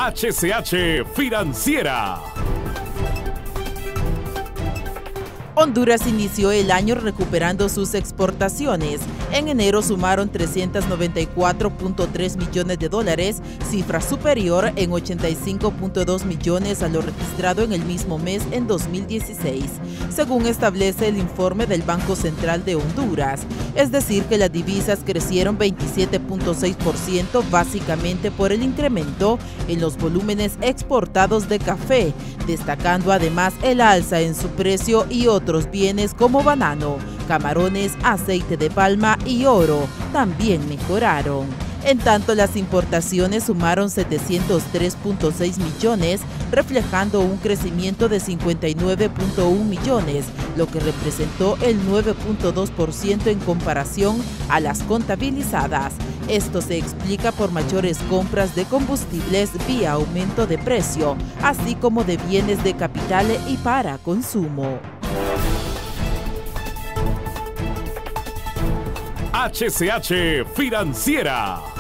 HCH Financiera. Honduras inició el año recuperando sus exportaciones. En enero sumaron 394.3 millones de dólares, cifra superior en 85.2 millones a lo registrado en el mismo mes en 2016, según establece el informe del Banco Central de Honduras. Es decir, que las divisas crecieron 27.6%, básicamente por el incremento en los volúmenes exportados de café, destacando además el alza en su precio y otros bienes como banano, camarones, aceite de palma y oro también mejoraron. En tanto, las importaciones sumaron 703.6 millones, reflejando un crecimiento de 59.1 millones, lo que representó el 9.2% en comparación a las contabilizadas. Esto se explica por mayores compras de combustibles vía aumento de precio, así como de bienes de capital y para consumo. HCH Financiera.